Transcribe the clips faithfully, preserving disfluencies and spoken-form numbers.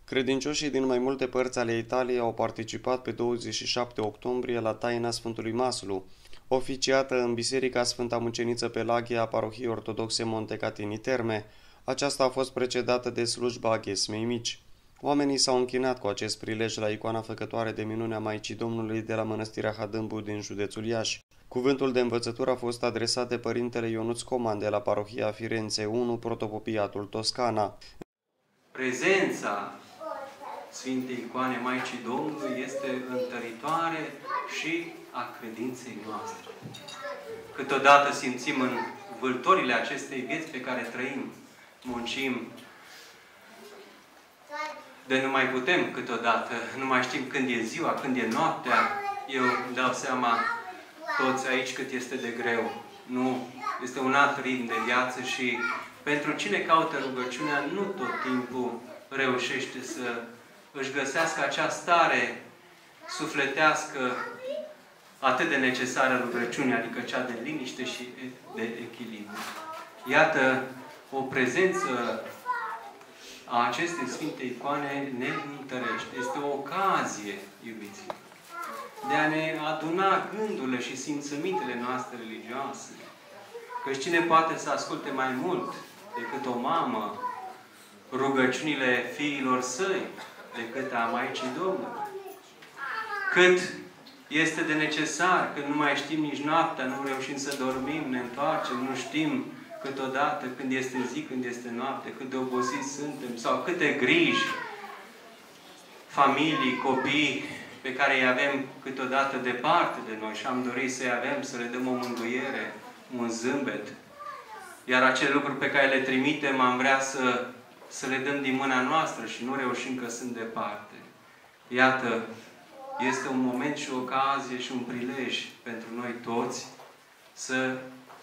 Credincioșii din mai multe părți ale Italiei au participat pe douăzeci și șapte octombrie la taina Sfântului Maslu, oficiată în Biserica Sfânta Muceniță Pelagia a Parohiei Ortodoxe Montecatini Terme. Aceasta a fost precedată de slujba Ghesmei Mici. Oamenii s-au închinat cu acest prilej la icoana făcătoare de minune a Maicii Domnului de la Mănăstirea Hadâmbu din județul Iași. Cuvântul de învățătură a fost adresat de părintele Ionuț Coman de la Parohia Firenze unu, Protopopiatul Toscana. Prezența Sfintei Icoane Maicii Domnului este întăritoare și a credinței noastre. Câteodată simțim în vâltorile acestei vieți pe care trăim, muncim, de nu mai putem câteodată, nu mai știm când e ziua, când e noaptea. Eu îmi dau seama toți aici cât este de greu. Nu, este un alt ritm de viață și pentru cine caută rugăciunea, nu tot timpul reușește să își găsească acea stare sufletească atât de necesară rugăciunea, adică cea de liniște și de echilibru. Iată, o prezență a acestei Sfinte Icoane ne întărește. Este o ocazie, iubiții, de a ne aduna gândurile și simțămintele noastre religioase. Căci cine poate să asculte mai mult decât o mamă rugăciunile fiilor săi, decât a Maicii Domnului? Cât este de necesar, când nu mai știm nici noaptea, nu reușim să dormim, ne întoarcem, nu știm câteodată când este zi, când este noapte, cât de obosiți suntem, sau câte griji, familii, copii, pe care îi avem câteodată departe de noi și am dorit să-i avem, să le dăm o mângâiere, un zâmbet. Iar acele lucruri pe care le trimitem, am vrea să, să le dăm din mâna noastră și nu reușim că sunt departe. Iată, este un moment și o ocazie și un prilej pentru noi toți să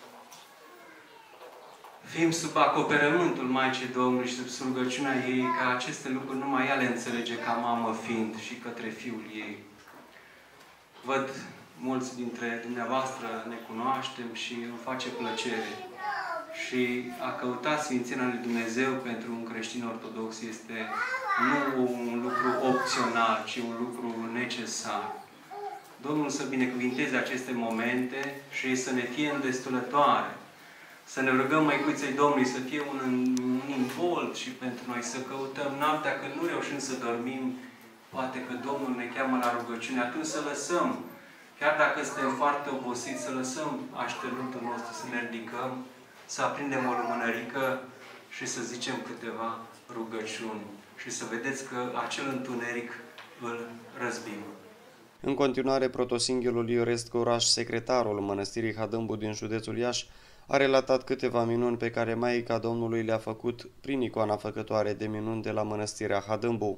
fim sub acoperământul Maicii Domnului și sub rugăciunea ei, ca aceste lucruri numai ea le înțelege ca mamă fiind și către Fiul ei. Văd, mulți dintre dumneavoastră ne cunoaștem și îmi face plăcere. Și a căuta Sfințenia lui Dumnezeu pentru un creștin ortodox este nu un lucru opțional, ci un lucru necesar. Domnul să binecuvinteze aceste momente și să ne fie îndestulătoare. Să ne rugăm Măicuței Domnului să fie un, un imbold și pentru noi, să căutăm noaptea când nu reușim să dormim, poate că Domnul ne cheamă la rugăciune, atunci să lăsăm, chiar dacă suntem foarte obosiți, să lăsăm așternutul nostru, să ne ridicăm, să aprindem o lumânărică și să zicem câteva rugăciuni. Și să vedeți că acel întuneric îl răzbim. În continuare, protosinghelul Iorest Coraș, secretarul Mănăstirii Hadâmbu din județul Iași, a relatat câteva minuni pe care Maica Domnului le-a făcut prin icoana făcătoare de minuni de la Mănăstirea Hadâmbu.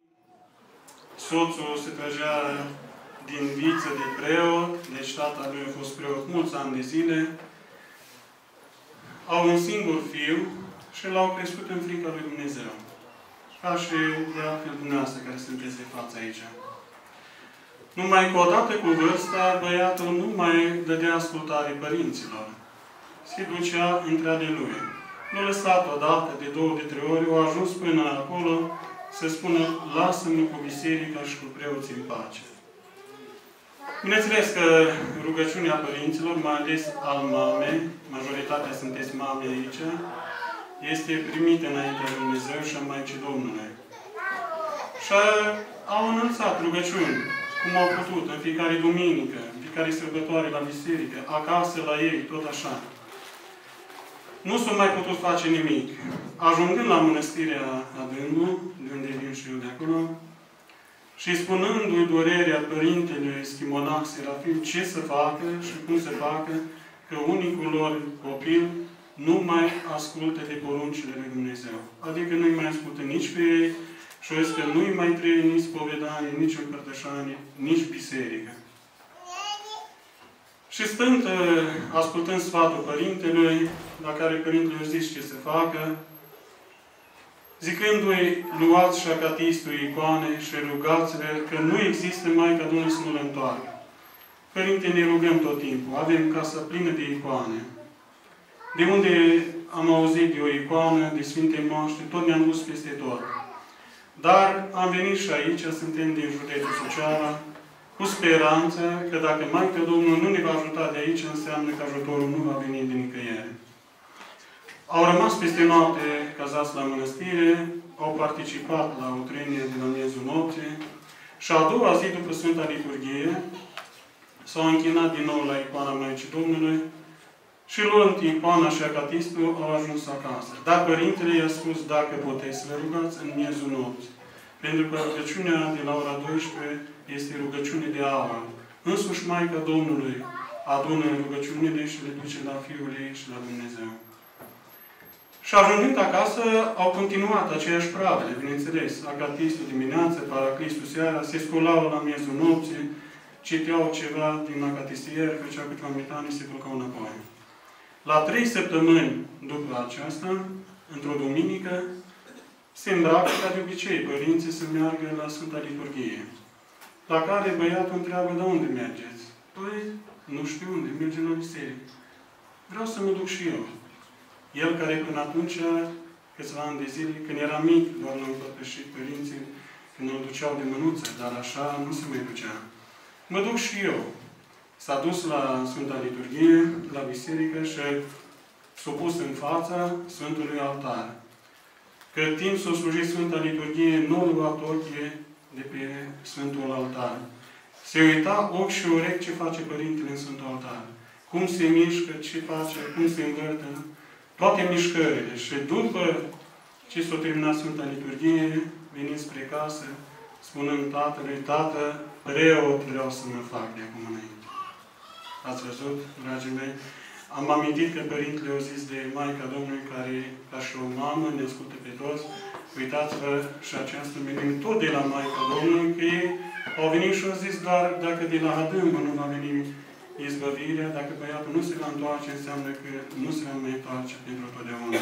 Soțul se trăgea din viță de preot, deci tata lui a fost preot mulți ani de zile. Au un singur fiu și l-au crescut în frica lui Dumnezeu. Ca și de altfel dumneavoastră care sunteți de față aici. Numai că odată cu vârsta, băiatul nu mai dădea ascultare părinților. Se ducea între ale lui. Nu lăsat odată, de două, de trei ori, au ajuns până acolo să spună, lasă-mă cu biserica și cu preoții în pace. Bineînțeles că rugăciunea părinților, mai ales al mamei, majoritatea sunteți mame aici, este primită înaintea lui Dumnezeu și a Maicii Domnului. Și au înălțat rugăciuni, cum au putut, în fiecare duminică, în fiecare sărbătoare la biserică, acasă la ei, tot așa. Nu s-a mai putut face nimic. Ajungând la Mănăstirea Hadâmbu, de unde vin și eu de acolo, și spunându-i durerea părintelui schimonac Serafim ce să facă și cum să facă, că unicul lor copil nu mai ascultă de poruncile lui Dumnezeu. Adică nu-i mai ascultă nici pe ei și o zis că nu-i mai trebuie nici spovedanie, nici împărtășanie, nici biserică. Și stând, ascultând sfatul părintelui, la care părintele a zis ce să facă, zicându-i, luați și acatistul icoane și rugați-le că nu există Maica Domnului să nu le întoarcă. Părinte, ne rugăm tot timpul. Avem casa plină de icoane. De unde am auzit de o icoană, de Sfinte Moaște, tot ne-am dus peste tot. Dar am venit și aici, suntem din județul Suceava, cu speranță că dacă Maica Domnului nu ne va ajuta de aici, înseamnă că ajutorul nu va veni din nicăieri. Au rămas peste noapte cazați la mănăstire, au participat la o trenie de la miezul nopții și a doua zi după Sfânta Liturghie s-au închinat din nou la icoana Maicii Domnului și luând icoana și acatistul au ajuns acasă. Dar Părintele i-a spus dacă puteți să le rugați în miezul nopții. Pentru că rugăciunea de la ora douăsprezece este rugăciune de aur. Însuși Maica Domnului adună rugăciunile și le duce la Fiul ei și la Dumnezeu. Și ajungând acasă, au continuat aceeași pravele, bineînțeles. Acatistul dimineață, Paraclistul seara, se sculau la miezul nopții, citeau ceva din acatistier, făceau câteva metane și se culcau înapoi. La trei săptămâni după aceasta, într-o duminică, se îmbracă ca de obicei părinții să meargă la Sfânta Liturghie. La care băiatul întreabă, de unde mergeți? Păi, nu știu unde, mergem la biserică. Vreau să mă duc și eu. El care până atunci, câțiva ani de zile, când era mic, doar l-au împărtășit părinții, când îl duceau de mânuță, dar așa nu se mai ducea. Mă duc și eu. S-a dus la Sfânta Liturghie, la biserică și s-a pus în fața Sfântului Altar. Cât timp s-a slujit Sfânta Liturghie, nu a luat ochii de pe Sfântul Altar. Se uita ochi și urechi ce face Părintele în Sfântul Altar. Cum se mișcă, ce face, cum se învârte, toate mișcările. Și după ce s-a terminat Sfânta Liturghie, venind spre casă, spunând tatălui, Tată, preot vreau să mă fac de acum înainte. Ați văzut, dragii mei? Am amintit că Părintele a zis de Maica Domnului, care, ca și o mamă, ne ascultă pe toți. Uitați-vă și această venim tot de la Maica Domnului, că ei au venit și au zis, dar dacă de la adâmbă nu va veni izbăvirea, dacă băiatul nu se va întoarce, înseamnă că nu se va mai întoarce pentru totdeauna.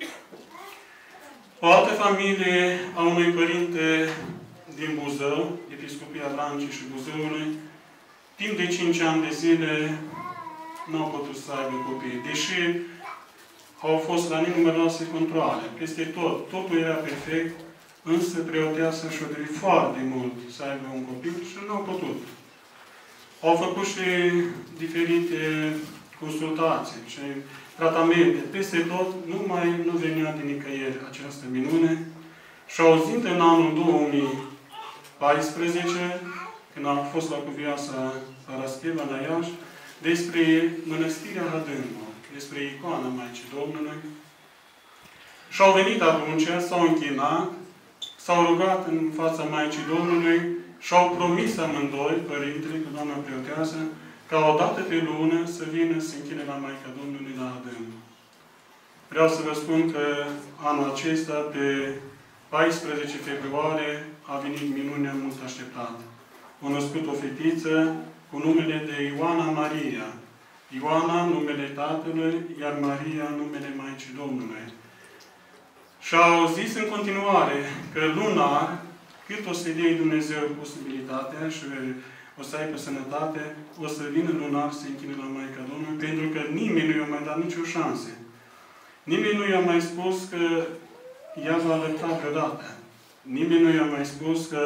O altă familie a unui părinte din Buzău, Episcopia Vrancii și Buzăului, timp de cinci ani de zile nu au putut să aibă copii. Deși au fost la nenumăroase controale, peste tot, totul era perfect, însă preoteasa și-o dorit foarte mult să aibă un copil și nu au putut. Au făcut și diferite consultații și tratamente. Peste tot, nu mai nu venea din nicăieri această minune. Și auzind în anul două mii paisprezece, când a fost la Cuvioasa Parascheva, la Iași, despre Mănăstirea Hadâncu, despre icoana Maicii Domnului. Și au venit atunci, s-au închinat, s-au rugat în fața Maicii Domnului și au promis amândoi, Părintele cu doamna preoteasă, ca o dată pe lună să vină să închine la Maica Domnului la Hadâncu. Vreau să vă spun că anul acesta, pe paisprezece februarie, a venit minunea mult așteptată. A născut o fetiță cu numele de Ioana Maria. Ioana, numele Tatălui, iar Maria, numele Maicii Domnului. Și au zis în continuare că lunar, cât o să-i dea Dumnezeu posibilitatea și o să aibă sănătate, o să vină lunar să închine la Maica Domnului, pentru că nimeni nu i-a mai dat nicio șansă. Nimeni nu i-a mai spus că ea va alăpta vreodată. Nimeni nu i-a mai spus că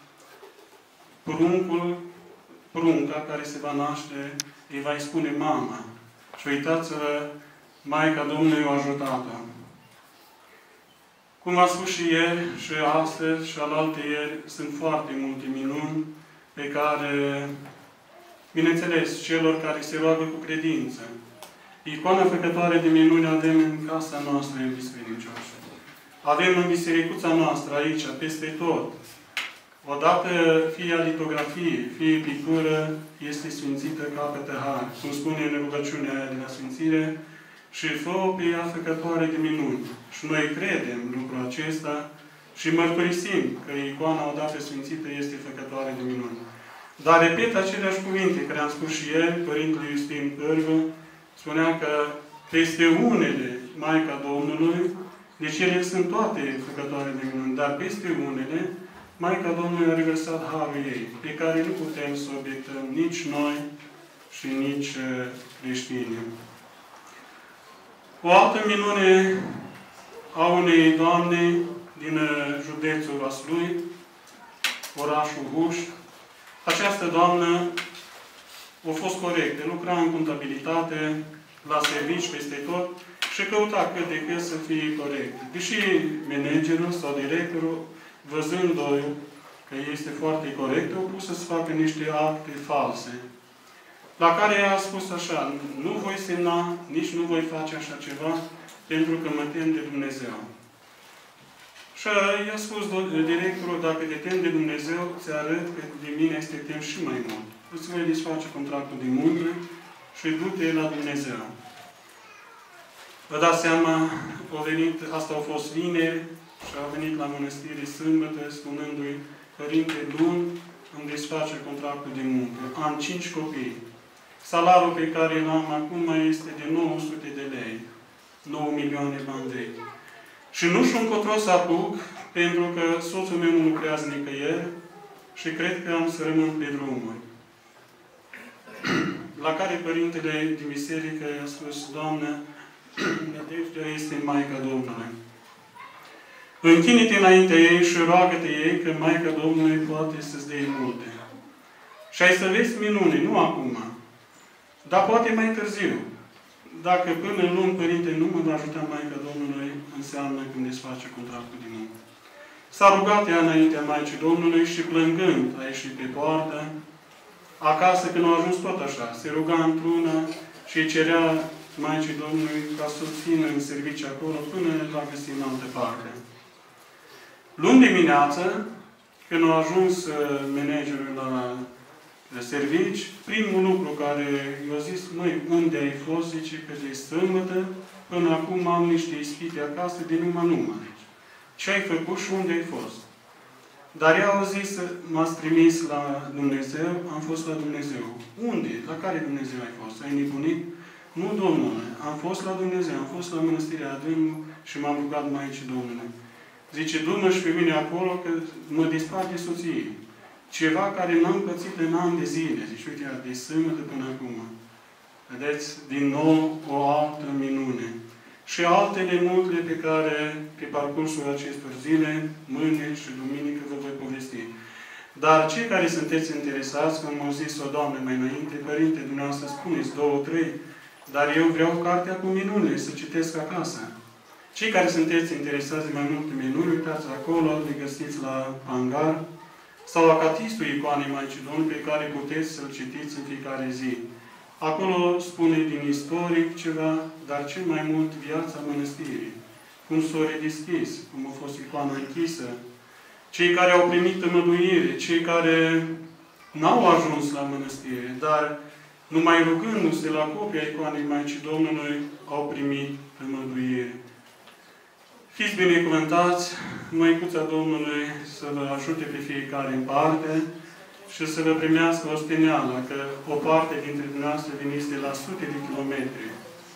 pruncul, prunca care se va naște, îi va spune mama. Și uitați-vă, Maica Domnului a ajutat-o. Cum a spus și ieri, și astăzi, și alaltă ieri, sunt foarte multe minuni pe care, bineînțeles, celor care se roagă cu credință. Icoana făcătoare de minuni avem în casa noastră, în bisericoasă. Avem în bisericuța noastră, aici, peste tot. Odată, fie a litografie, fie pictură, este sfințită capătă har. Cum spune în rugăciunea aia de la sfințire, și fă-o pe ea făcătoare de minuni. Și noi credem lucrul acesta și mărturisim că icoana odată sfințită este făcătoare de minuni. Dar repet aceleași cuvinte care am spus și ieri, Părintele Iustin Cârvă spunea că peste unele Maica Domnului, deci ele sunt toate făcătoare de minuni, dar peste unele, Maica Domnului a reversat harul ei, pe care nu putem să obiectăm nici noi și nici creștinii. O altă minune a unei doamne din județul Vaslui, orașul Huș. Această doamnă a fost corectă, lucra în contabilitate, la servici, peste tot, și căuta cât de cât să fie corect. Deși managerul sau directorul, văzând-o că este foarte corect, au pus să-ți facă niște acte false. La care ea a spus așa: nu voi semna, nici nu voi face așa ceva, pentru că mă tem de Dumnezeu. Și i-a spus directorul: dacă te tem de Dumnezeu, ți arăt că de mine este tem și mai mult. Îți voi desface contractul de muncă și du-te la Dumnezeu. Vă dați seama, au venit, asta a fost vineri, și a venit la mănăstire sâmbătă, spunându-i: Părinte, luni îmi desface contractul de muncă. Am cinci copii. Salariul pe care îl am acum este de nouă sute de lei. nouă milioane bani vechi. Și nu știu încotro să apuc, pentru că soțul meu nu lucrează nicăieri și cred că am să rămân pe drumuri. La care părintele din biserică i-a spus: Doamnă, nădejdea este Maica Domnului. Închine-te înaintea ei și roagă-te ei că Maica Domnului poate să-ți dea multe. Și ai să vezi minune, nu acum, dar poate mai târziu. Dacă până în luni, Părinte, nu mă va ajuta Maica Domnului, înseamnă că îmi desface contractul din muncă. S-a rugat ea înaintea Maicii Domnului și plângând a ieșit pe poartă. Acasă, când a ajuns tot așa, se ruga într-una și îi cerea Maicii Domnului ca să țină în serviciu acolo până va găsi în altă parte. Luni dimineață, când a ajuns managerul la servici, primul lucru care i-a zis: măi, unde ai fost? Zice că de sâmbătă, până acum am niște ispite acasă de numai numai. Ce ai făcut și unde ai fost? Dar ea a zis: m-ați trimis la Dumnezeu, am fost la Dumnezeu. Unde? La care Dumnezeu ai fost? Ai nebunit? Nu, Domnule, am fost la Dumnezeu, am fost la Mănăstirea Adâmul și m-am rugat Maicii Domnului. Zice: du-mă și pe mine acolo, că mă disparte soție. Ceva care n-am pățit în ani de zile. Zice: uite, de sâmbătă până acum. Vedeți, din nou, o altă minune. Și altele multe pe care, pe parcursul acestor zile, mâine și duminică, vă voi povesti. Dar cei care sunteți interesați, cum au zis o doamnă mai înainte: Părinte, dumneavoastră spuneți două, trei, dar eu vreau cartea cu minune, să citesc acasă. Cei care sunteți interesați de mai multe minuni, uitați acolo, le găsiți la hangar, sau la catistul icoanei Maicii Domnului, pe care puteți să-l citiți în fiecare zi. Acolo spune din istoric ceva, dar cel mai mult viața mănăstirii. Cum s-a redeschis, cum a fost icoana închisă. Cei care au primit tămăduire, cei care n-au ajuns la mănăstire, dar numai rugându-se la copia icoanei Maicii Domnului, au primit tămăduire. Fiți binecuvântați, Măicuța Domnului să vă ajute pe fiecare în parte și să vă primească osteneala, că o parte dintre dumneavoastră veniți de la sute de kilometri.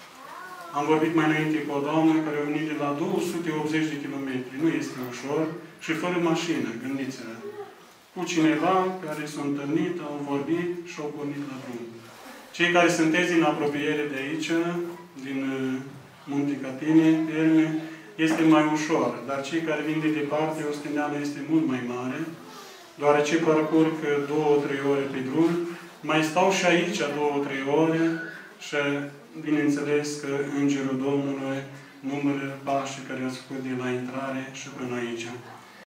Am vorbit mai înainte cu o doamnă care a venit de la două sute optzeci de kilometri. Nu este ușor și fără mașină, gândiți-vă. Cu cineva care s-a întâlnit, au vorbit și au pornit la drum. Cei care sunteți în apropiere de aici, din Munte Catine, Terme, este mai ușor, dar cei care vin de departe, osteneala este mult mai mare, deoarece parcurg două, trei ore pe drum, mai stau și aici două, trei ore și, bineînțeles, că Îngerul Domnului numără pașii care ați făcut de la intrare și până aici.